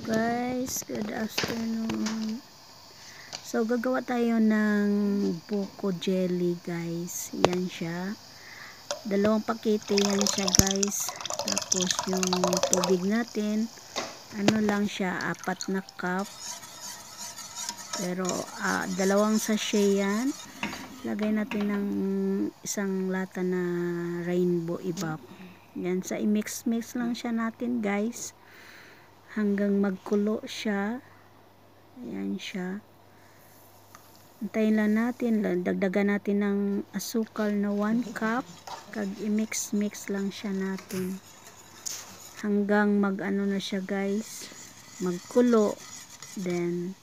Guys, good afternoon. So gagawa tayo ng buko jelly guys. Yan siya. 2 pakete yan siya guys. Tapos yung tubig natin, ano lang siya, 4 na cup. Pero 2 sachet yan. Lagay natin ng 1 lata na rainbow evap. Yan, sa i-mix lang siya natin guys hanggang magkulo siya. Ayan siya. Antayin lang natin, dagdagan natin ng asukal na 1 cup, kag i-mix lang siya natin hanggang mag-ano na siya guys, magkulo. Then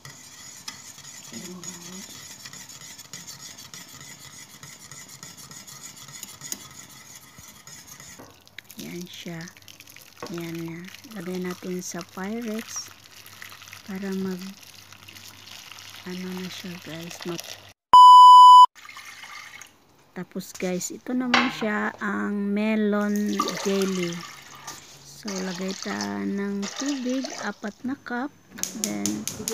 yan siya. Yan na. Lagay natin sa Pyrex para mag ano na siya guys. Tapos guys, ito naman siya ang melon jelly. So lagay ta ng tubig, 4 na cup. Then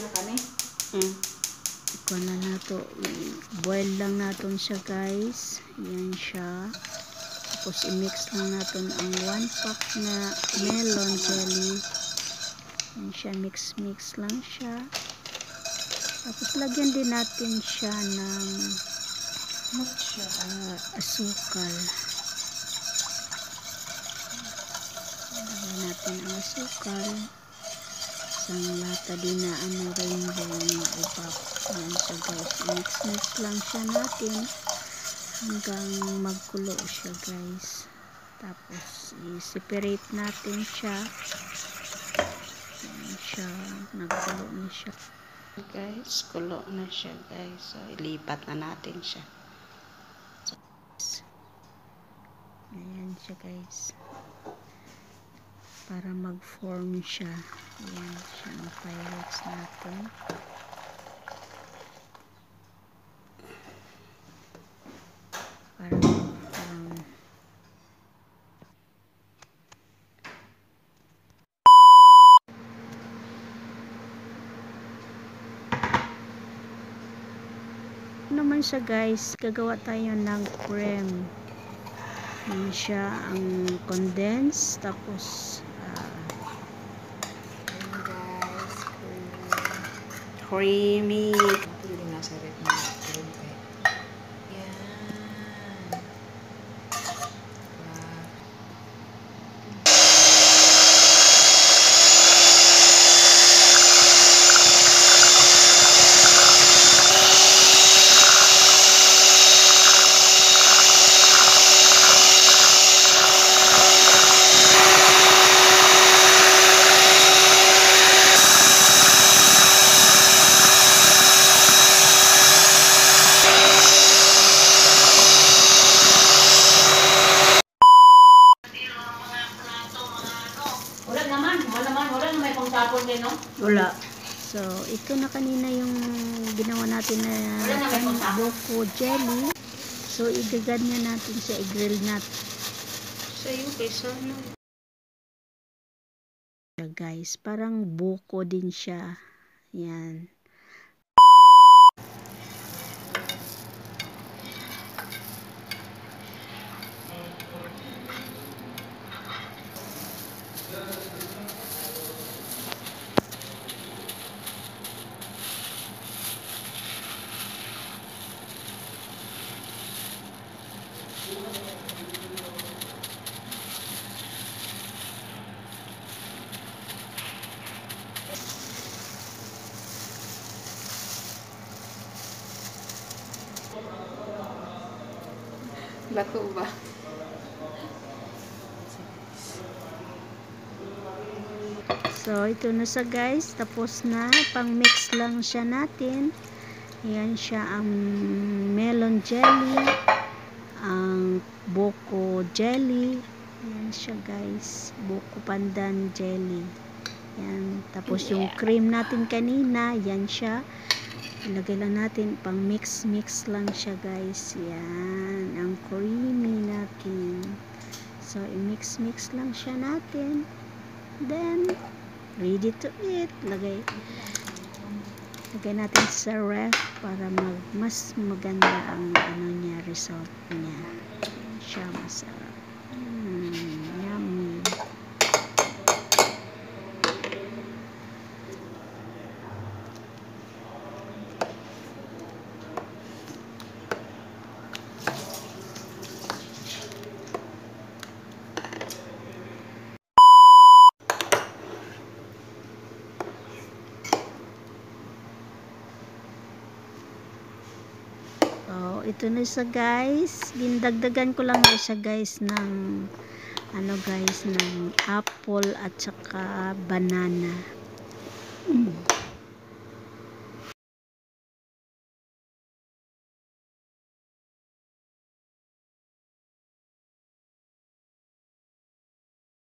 ito na nato. Boil lang natin siya guys. Yan siya. Tapos i-mix lang natin ang 1 pack na melon jelly. Yan siya, mix lang siya. Tapos lagyan din natin siya ng asukal. Lagyan natin ang asukal. 1 lata din na rainbow na evap. Yan siya guys, mix lang siya natin hanggang magkulo siya guys. Tapos i-separate natin siya. Yan siya, nagkulo na siya guys, kulo na siya guys. So ilipat na natin siya. So, ayan siya guys, para mag-form siya. Ayan siya ang Pyrex natin. Para mag-form. Naman siya guys, gagawa tayo ng cream. Yan siya ang condense. Tapos creamy. Wala. So, ito na kanina yung ginawa natin na buko jelly. So, igaganyan natin siya, i-grill natin. Sa'yo, kaysa na. Guys, parang buko din siya. Yan. Bako ba? So, ito na siya guys. Tapos na. Pang-mix lang siya natin. Yan siya ang melon jelly. Ang buko jelly. Yan siya guys. Buko pandan jelly. Yan. Tapos yung cream natin kanina. Yan siya. Ilagay lang natin, pang mix lang siya guys. Yan, ang creamy natin. So i-mix lang siya natin. Then ready to eat. Lagay natin sa ref para mas maganda ang ano niya, result niya. Siya masarap. Yummy. So, ito na siya guys. Gindagdagan ko lang na siya guys ng ano guys, ng apple at saka banana.